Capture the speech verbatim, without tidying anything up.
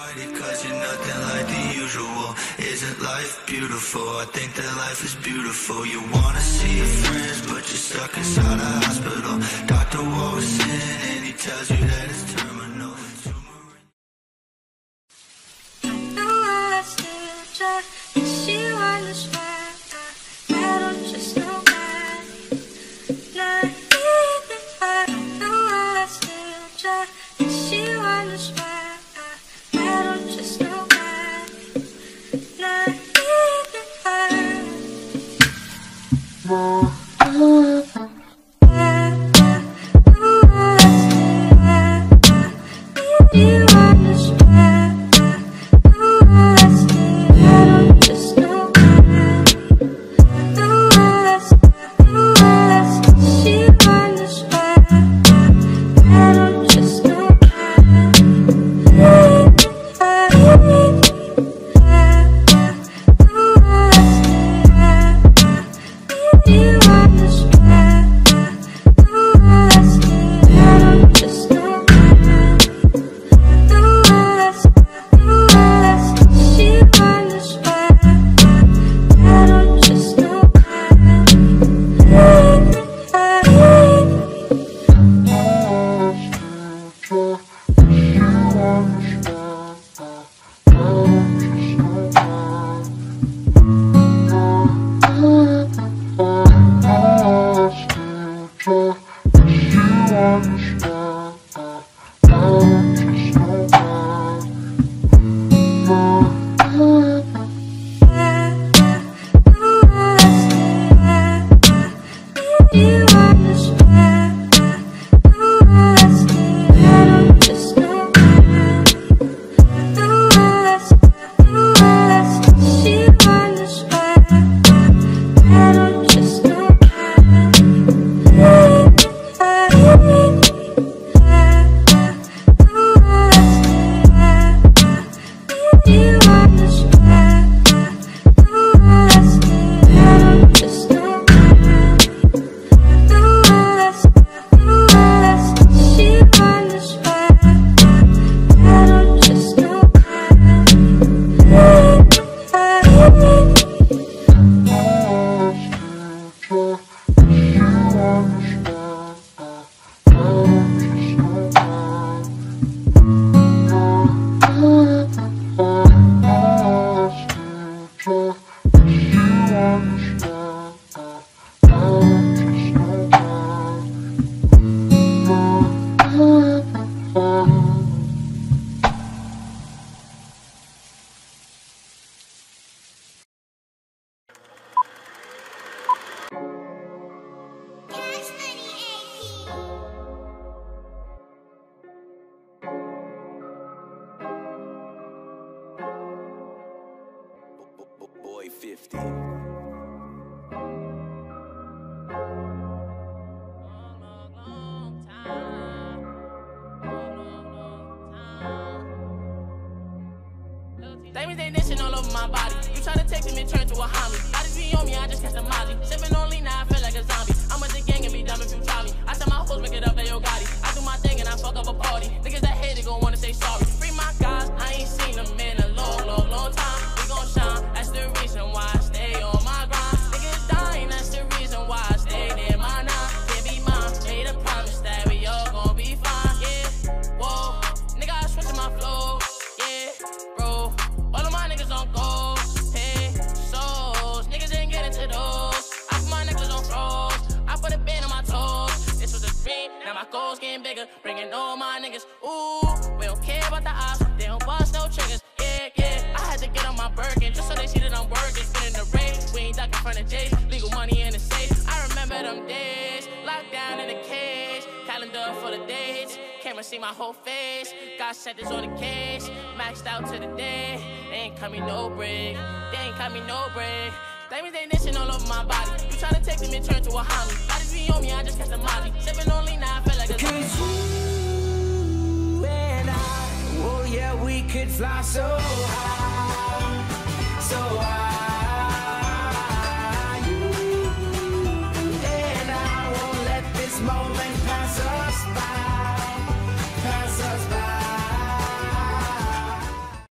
fight it cause you're nothing like the usual. Isn't life beautiful? I think that life is beautiful. You wanna see your friends but you're stuck inside a hospital. Doctor walks in and he tells you that it's terminal. I know I still try to see on the spot. I don't just know why. Not even I know I still try to see on the spot. I don't just know why. Not even I. You on the spot. fifty. Diamonds they nation all over my body. You try to text him and turn to a homie. I just be on me, I just catch the molly. Sipping on lean, now I feel like a zombie. I'm with the gang and be dumb if you try me. I tell my hoes, make it up, they yo Gotti. I do my thing and I fuck up a party. Niggas that hate it gon' wanna say sorry. Free my guys, I ain't seen them in a long, long, long time. We gon' shine, that's the reason why I stay on my grind. Niggas dying, that's the reason why I stay near my nine. Can't be mine, made a promise that we all gon' be fine. Yeah, whoa, nigga, I switchin' my flow. Yeah, bro. All of my niggas on gold, hey, souls. Niggas ain't getting to those. I put my necklace on froze. I put a band on my toes. This was a dream, now my goals getting bigger. Bringing all my niggas, ooh. We don't care about the odds, they don't bust no triggers. Yeah, yeah, I had to get on my Birkin just so they see that I'm working. Spinning the race, we ain't ducking in front of J's. Legal money in the safe, I remember them days. Locked down in the cage, calendar full of dates. Camera see my whole face, got settings on the case. Maxed out to the day, they ain't cut me no break. They ain't cut me no break. Diamonds they nation all over my body. You tryna take them and turn to a homie. Bodies be on me, I just catch the molly. Sipping on lean, now I feel like a zombie. Cause you and I, oh yeah, we could fly so high, so high.